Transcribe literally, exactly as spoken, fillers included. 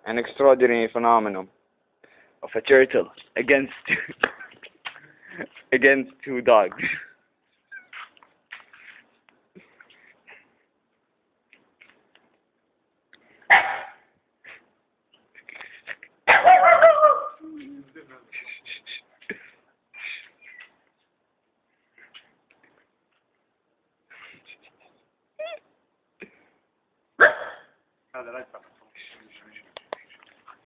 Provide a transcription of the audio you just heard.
an extraordinary phenomenon of a turtle against against two dogs. هذا لا